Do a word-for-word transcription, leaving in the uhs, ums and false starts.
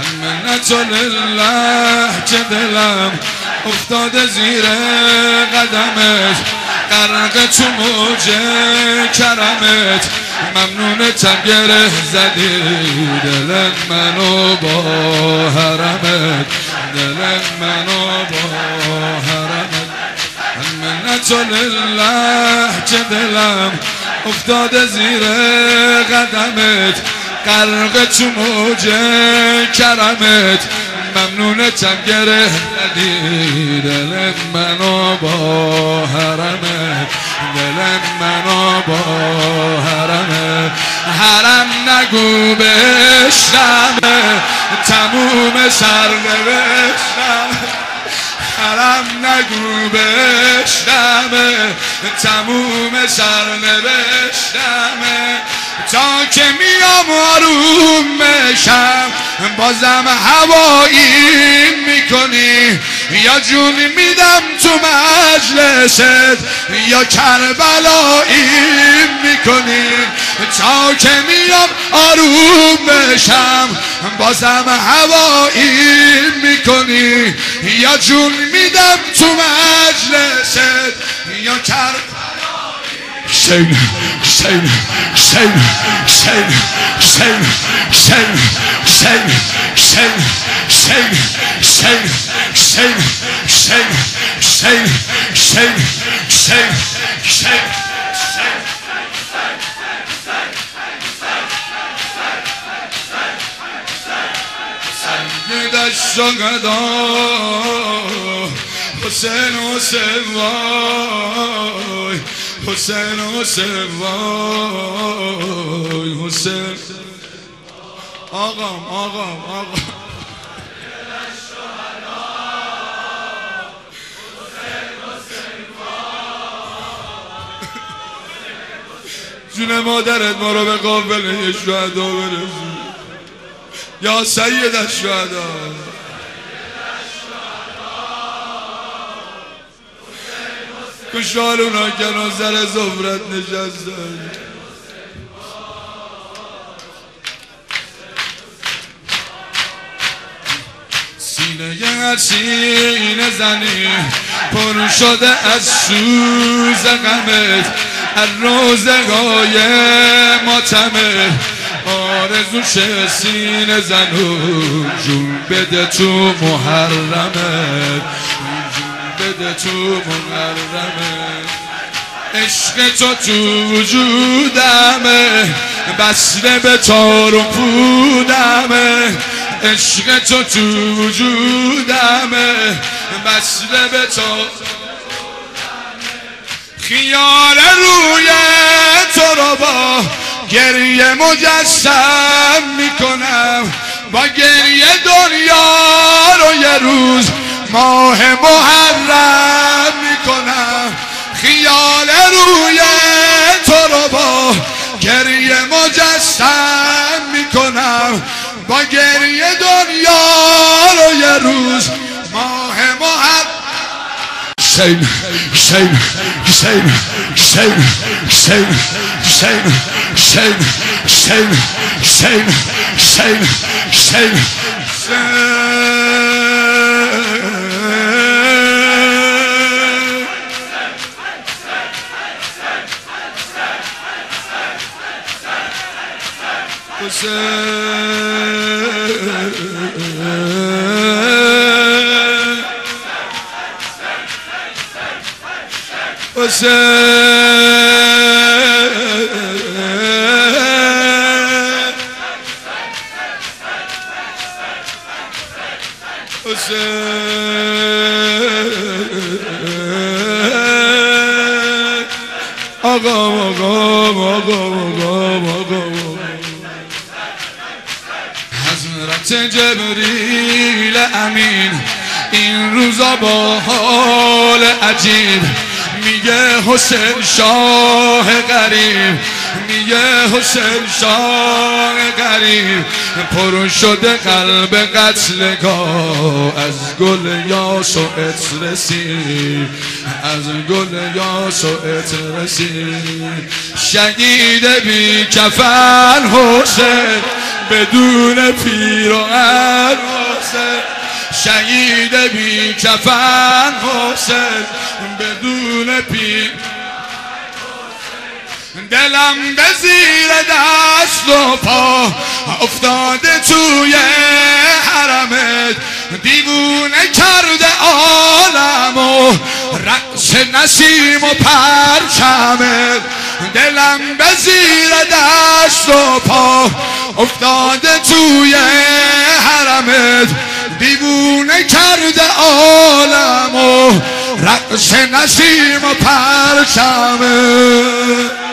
منت لله که دلم افتاده زیر قدمت، غرق تو موج کرمت، ممنونتم گره زدی دل منو با حرمت، دل منو با حرمت. منت لله که دلم افتاده زیر قدمت، غرق تو موج کرمت، ممنونتم گره زدی دل منو با حرمت، دل منو با حرمت. حرم نگو بشنمه تموم سرنوشتم، حرم نگو بشنمه تموم سرنوشتمه. تا که میام آروم بشم بازم هوایی میکنی، یا جون میدم تو مجلست یا کربلایی میکنی. تا که میام آروم بشم بازم هوایی میکنی، یا جون میدم تو مجلست یا کربلایی. Shane, Shane, Shane, Shane, Shane, Shane, Shane, Shane, Shane, Shane, Shane, Shane, Shane, Shane, Shane, Shane, Shane, Hussein, Hussein, vay, Hussein, Hussein, vay, Hussein. Ağam, ağam, ağam. جون مادرت ما رو به قافله شهدا برسون یا سید الشهدا. کشارونا کنان سر زفرت نشستن، سینه هر سینه زنی پر شده از سوز غمت، از روزگای ماتمت آرزوش سینه زنون جون بده تو محرمت، بده تو محرمت. عشق تو تو وجودمه بسته به تار و پودمه، عشق تو تو وجودمه بسته به تار. خیال روی تو رو با گریه مجسم میکنم، با گریه دنیا رو یه روز ماه محرم میکنم. خیال روی تو رو با گریه مجسم میکنم، با گریه دنیا رو یه روز ماه محرم. Shane, Shane, Shane, Shane, Shane, Shane, Shane, Shane, Shane, Shane, Shane, آقام آقام آقام آقام آقام. حضرت جبریل امین این روزا با حال عجیب میگه حسین شاه غریب، میگه حسین شاه غریب پر شده قلب قتلگاه، از گل یاس و عطر رسید، از گل یاس و عطر رسید. شهید بی کفن حسین بدون پیر و حسین، شهید بی کفن حسین بدون پیر. دلم به زیر دست و پا افتاده توی حرمت، دیوونه کرده عالم و رقص نسیم و پرچمت. دلم به زیر دست و پا افتاده توی حرمت، دیوونه کرده عالم و رقص نسیم و پرچمت.